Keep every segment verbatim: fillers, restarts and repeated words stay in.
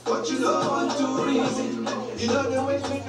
But you know want to reason. You know the way make a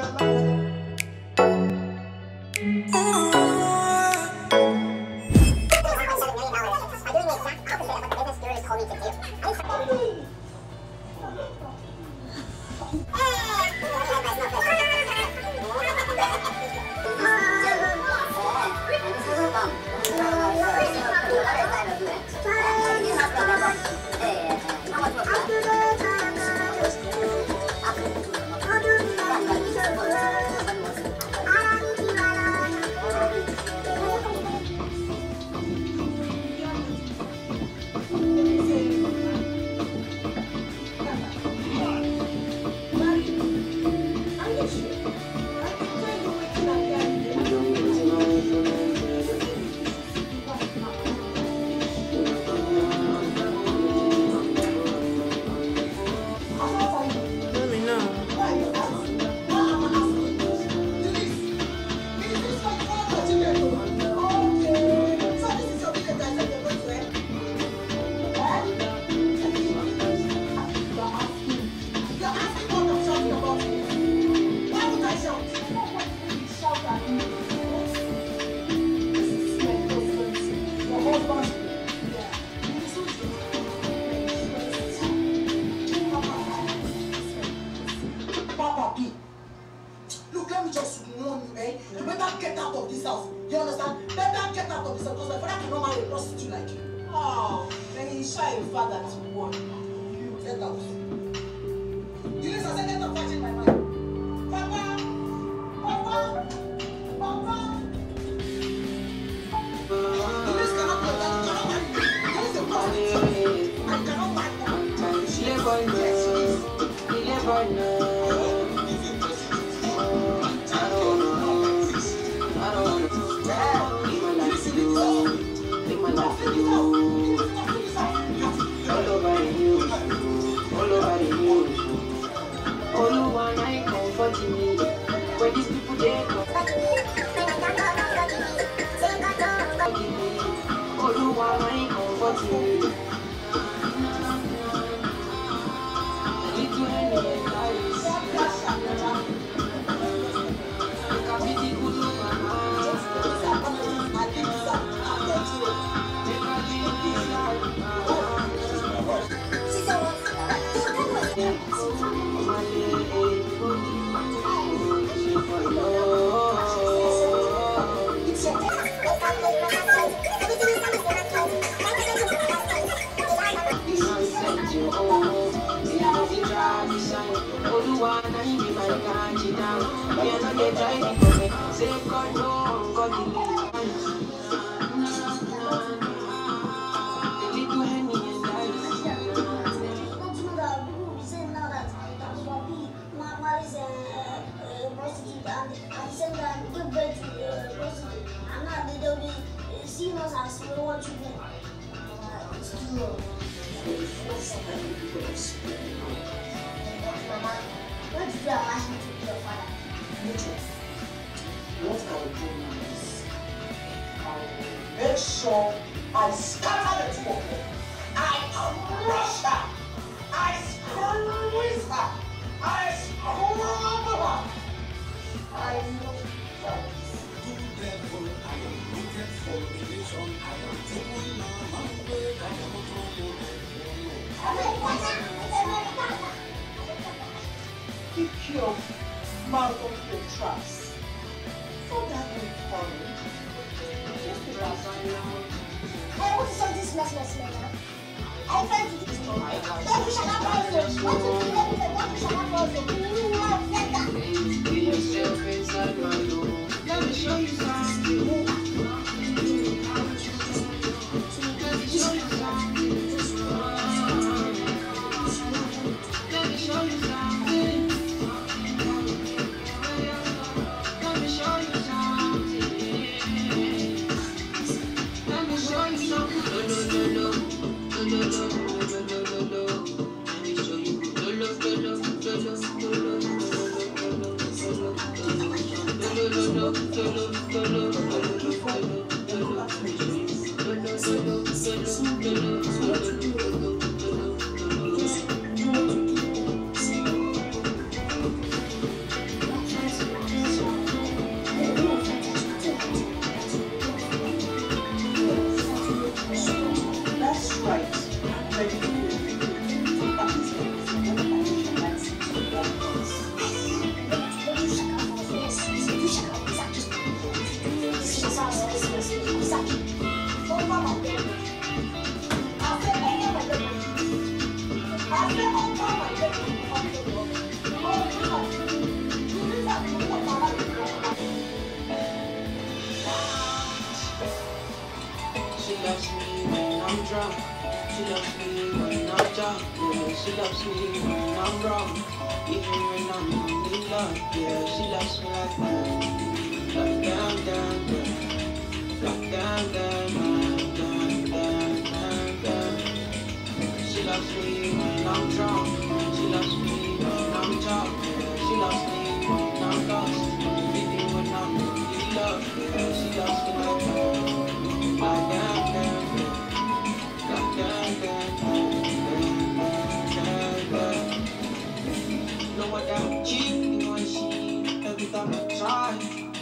She loves me when I'm drunk. She loves me when I'm drunk. Yeah, she loves me when I'm wrong. Even when I'm in love. Yeah, she loves me like that. Like down, down, down. Like down, down, down, down, down, down, down. She loves me when I'm drunk. She loves me when I'm drunk. Yeah, she loves me when I'm lost. Even when I'm in love. Yeah, she loves me like that. Like down, down, down. Like down, down, down, down, down, down. No one that cheap, when she every time I try.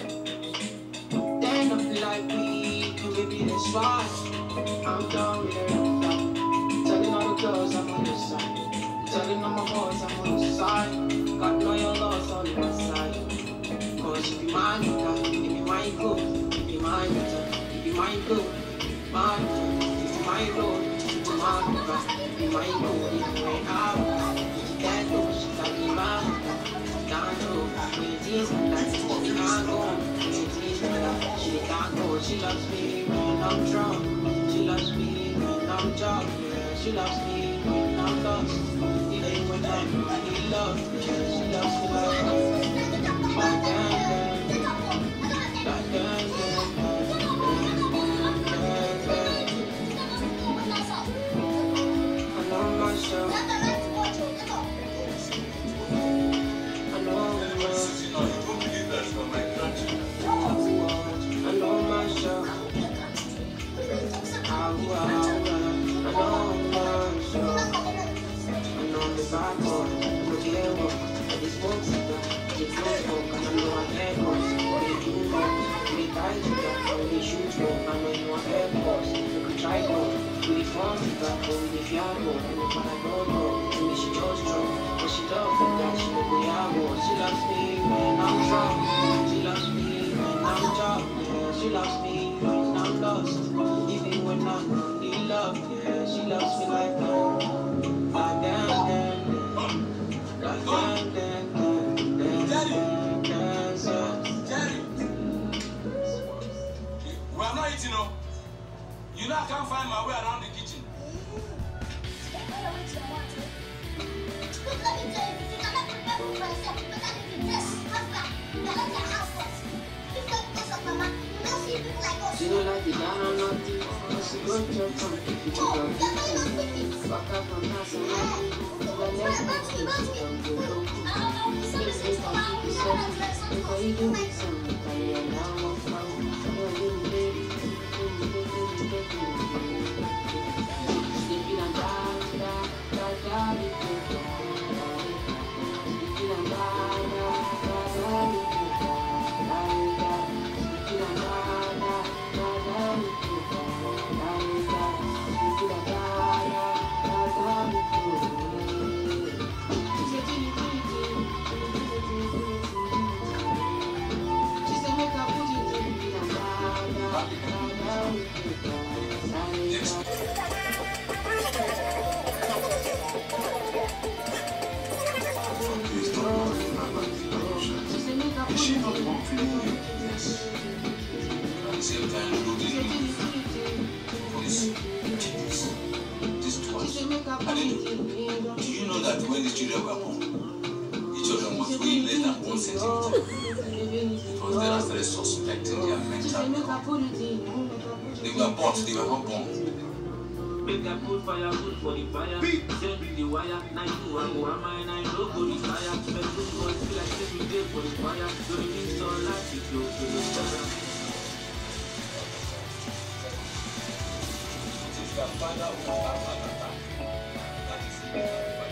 Then I'm like me, maybe that's why I'm done with her. Telling all the girls I'm on your side. Telling all my boys I'm on your side. Got loyal laws on my side. Cause if you mind, if you mind good, if you mind better, if you mind good, mind if you mind good, if you mind better, if you mind good, if you ain't out, if you can't do, she got me mad. Can't do, when it is like that, she can't go. When it is like that, she can't go. She loves me when I'm drunk. She loves me when I'm drunk. Yeah, she loves me when I'm lost. Even when I'm in love. Yeah, she loves me like that. Like that, like that, like that. I know myself. I know myself. I know myself. I know myself. I know the bad boy. I know the air one. I just won't see that. It's no smoke, and I know I can't cause. What you do most, we die to that. When we shoot smoke, I know you want air force. You could try go, we form the back, but we fiago. And if I don't know, then we should just drop. But she don't think that she know we are war. She loves me when I'm drunk. She loves me when I'm drunk. Yeah, she loves me when I'm lost. Even when I'm in love, yeah, she loves me like that. Like that, that, that. Like that, that. We are not eating, no. You know I can't find my way around the kitchen. She don't like the down or nothing. She go to her from the girl. Fuck up on her, so nothing. But never know she can go. Yes, they can keep yourself. Before you do it, somebody and now I'm off my own. Is she not the one feeling you? Yes. At the same time, looking for this this this twice. I didn't. Do you know that when the children were born, each of them was weighing less than one centimeter? It was then I started suspecting their mental health. They were born, they were not born. Make that put fire, put for the fire. Send me the wire, now you are go am I, and I know go the fire. Make good boys feel like say we dey for the fire. Don't need sunlight, it's close to the fire. It is the father who has an attack. That is the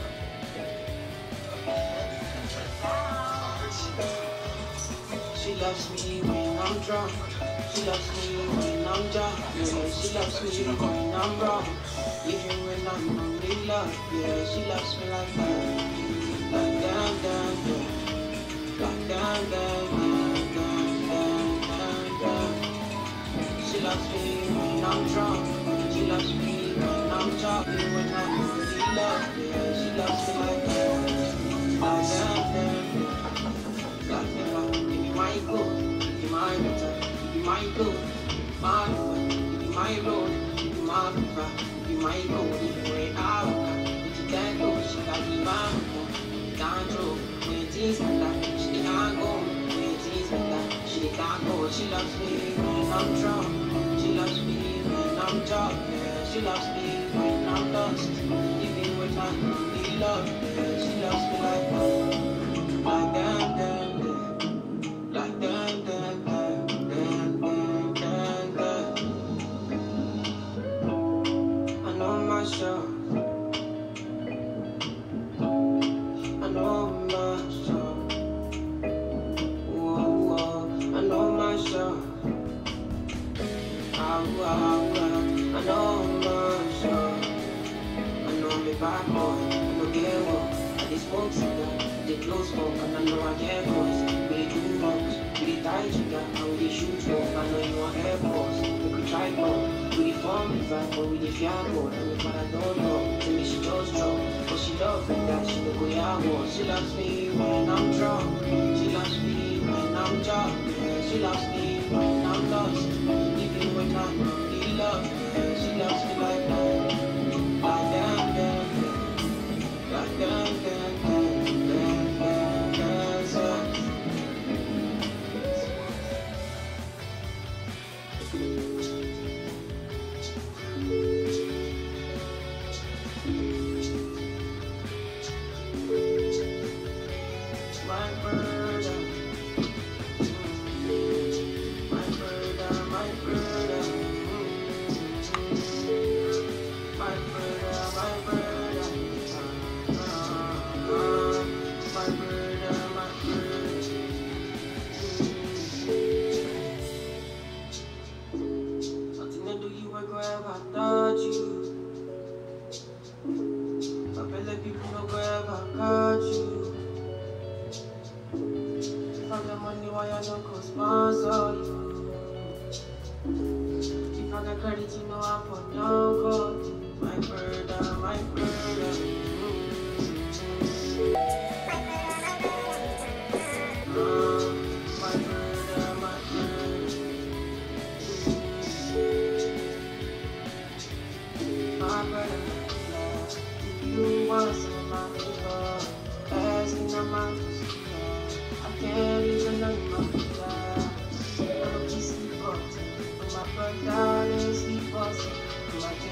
father. She loves me when I'm drunk. She loves me when I'm drunk. Yeah, she loves me when I'm wrong. Even when I'm in love. Yeah, she loves me like that. Like down, down, down. Like down, down, down, down, down, down, down. She loves me when I'm drunk. She loves me when I'm drunk. Even when I'm in love. Yeah, she loves me like that. Like that, that. Like never. Give me my gold, give me my water, give me my gold, my river, give me my road, give me my river, give me my gold, give me my hour. If you can't go, she got the man. Can't go, when it is like she can't go, when it is like she can't go. She loves me when I'm drunk, she loves me when I'm drunk, yeah. She loves me when I'm lost, even when I don't need love, yeah. She loves me like that, like that, that, like that, that, that, that, that, that. I know myself. I know myself. Whoa, whoa. I know myself. Ah, ah, ah. I know myself. I know me bad boy. I know get work. I dey smoke cigar. I dey close smoke. And I know I get voice. We dey do wrongs. We dey tie trigger. And we dey shoot smoke. I know you want Air Force. We could try more. We dey form the vibe, but we dey fear God. And if I don't know, to me she just drunk. But she love me that she no go ya war. She loves me when I'm drunk. She loves me when I'm drunk. Yeah. She loves me when I'm lost. Even when I don't need love. Yeah. She loves me like that. Like that, that, that. Like that, that, that, that, that, that, that. My brother, my brother, my brother, my brother, my brother, my brother, my brother. Nothing I do you I go ever touch you. I feel like people no go ever catch you. If I got money, why I don't go sponsor you? If I got credit, you know I put no gold. My brother, my brother. Uh, my brother, my brother. My brother, you want some of my paper, as in the mountains. I can't even know my brother. I'm a sleep on. My brother is sleep on.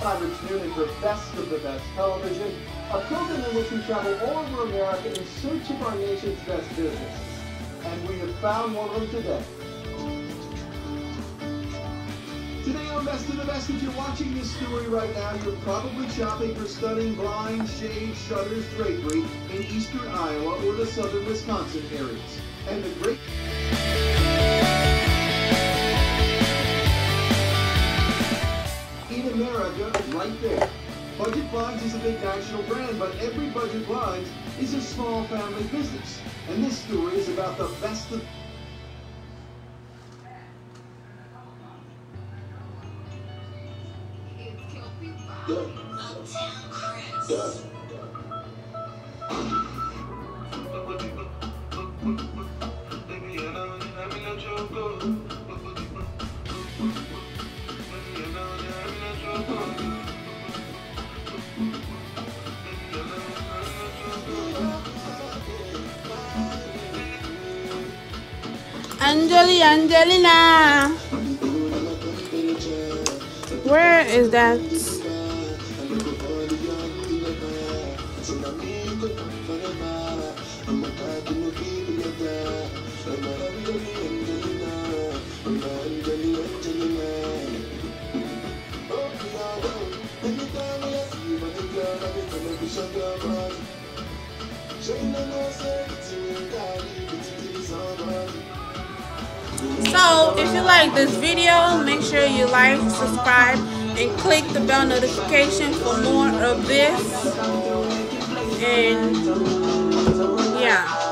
Pirates Noonan for Best of the Best Television, a program in which we travel all over America in search of our nation's best businesses. And we have found one of them today. Today on Best of the Best, if you're watching this story right now, you're probably shopping for stunning blinds, shades, shutters, drapery in eastern Iowa or the southern Wisconsin areas. And the great... In America, right there. Budget Blinds is a big national brand, but every Budget Blinds is a small family business. And this story is about the best of... Yeah. Yeah. Angeli, Angelina. Where is that? So if you like this video, make sure you like, subscribe, and click the bell notification for more of this. And yeah.